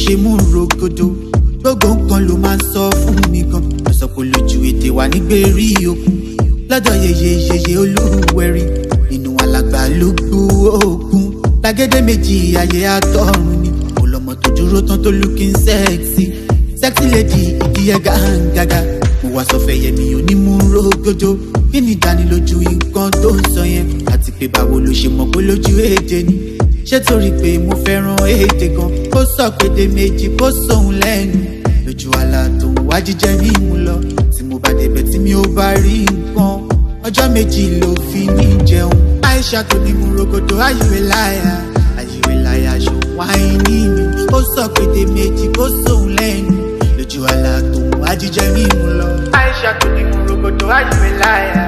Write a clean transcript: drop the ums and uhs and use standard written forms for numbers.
ṣe mú rogodo gbogbo nǹkan ló máa ń sọ fún mi gan ló sọ pé lójú èdè wà nígbèrí òkun lọ́dọ̀ yeye olúwẹ̀rí inú alàgbà ló gbó òkun lágédé méjì ayé àtọ̀run ni mo lọ́mọ tó dúró tán tó looking sexy lady ìdíyẹ gàǹgàgà mo wá sọ fẹyẹ mi ò ní mú rogodo kí ni ìdánilójú nǹkan tó ń sọ yẹn àti pé báwo ló ṣe mọ̀ pé lójú èdè ni ṣé torí pé mo fẹ́ràn èdè gan kó sọ pédé méjì kó sóhun lẹ́nu lójú àlá tó ń wá jíjẹ mímu lọ tí mo bá débẹ̀ tí mi ò bá rí nǹkan ọjọ́ méjì ló fi ní jẹun Aisha tó ní mú rogodo ayíwé láyà ṣò wáyé ní mi ó sọ pédé méjì kó sóhun lẹ́nu lójú àlá tó ń wá jíjẹ mímu lọ Aisha tó ní mú rogodo ayíwé láyà.